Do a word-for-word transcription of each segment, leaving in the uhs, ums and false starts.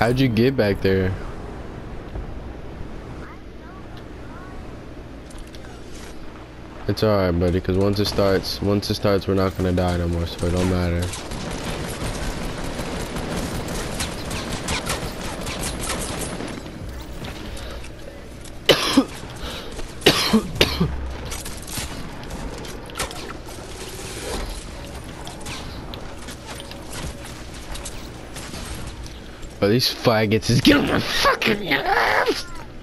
How'd you get back there? It's alright, buddy, because once it starts, once it starts, we're not gonna die no more, so it don't matter. But these faggots is getting my fucking nerves.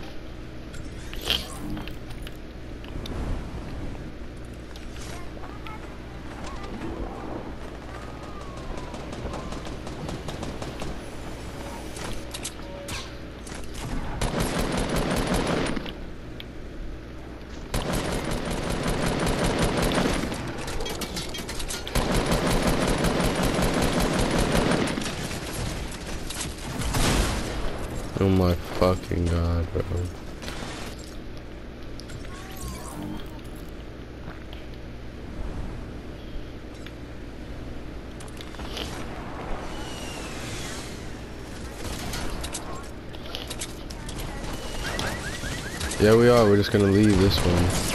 Oh my fucking god, bro. Yeah, we are. We're just gonna leave this one.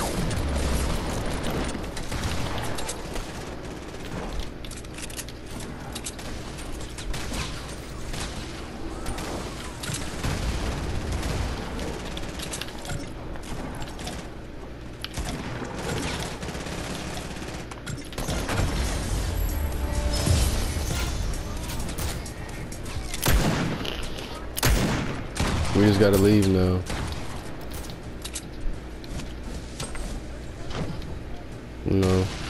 We just gotta leave now. No.